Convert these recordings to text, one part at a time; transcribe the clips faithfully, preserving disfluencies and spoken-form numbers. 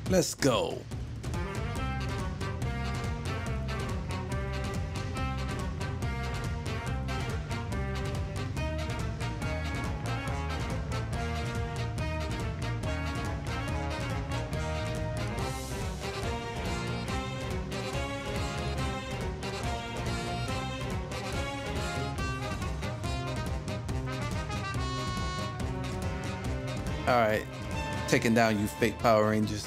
Let's go. All right, taking down you fake Power Rangers.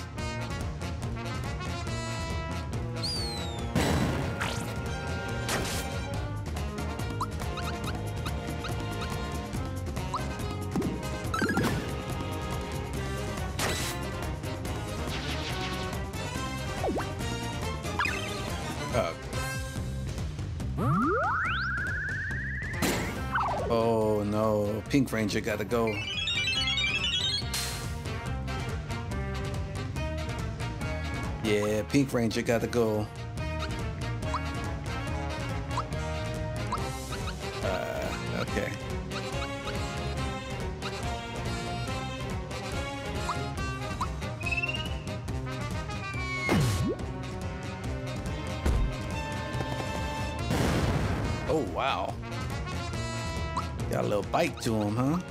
Uh, oh no, Pink Ranger gotta go. Yeah, Pink Ranger gotta go. Uh, okay. Oh, wow. Got a little bite to him, huh?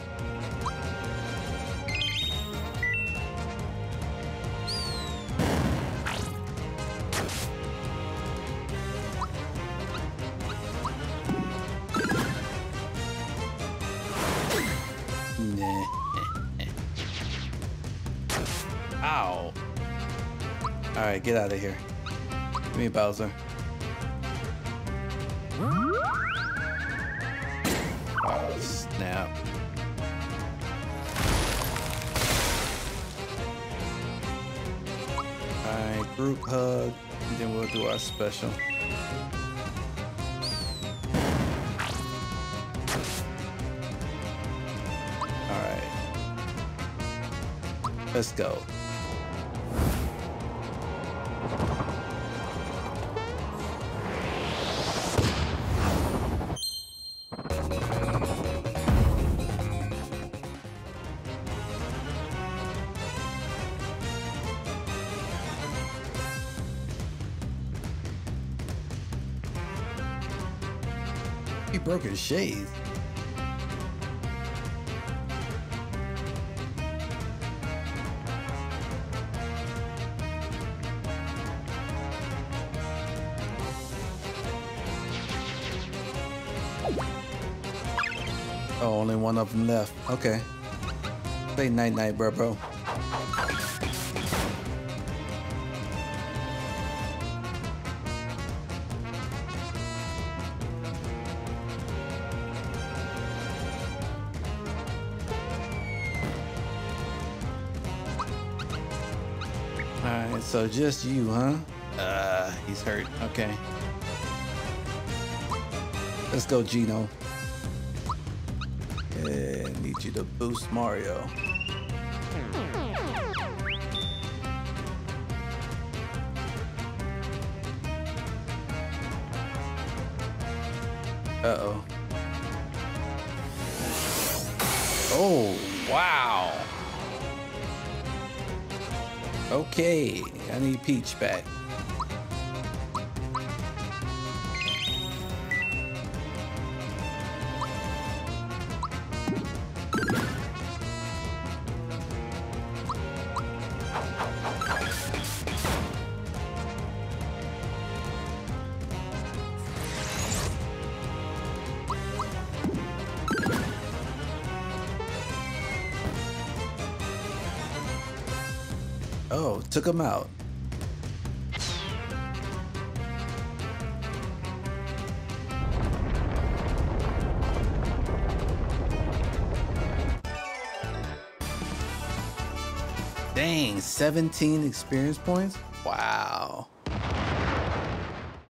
Ow. Alright, get out of here. Give me Bowser. Oh, snap. Alright, group hug. And then we'll do our special. Alright. Let's go. He broke his shades. Oh, only one of them left. Okay. Say night night, bro, bro. Alright, so just you, huh? Uh, he's hurt. Okay. Let's go, Gino. Yeah, I need you to boost Mario. Uh-oh. Oh, wow. Okay, I need Peach back. Oh, took him out. Dang, seventeen experience points? Wow.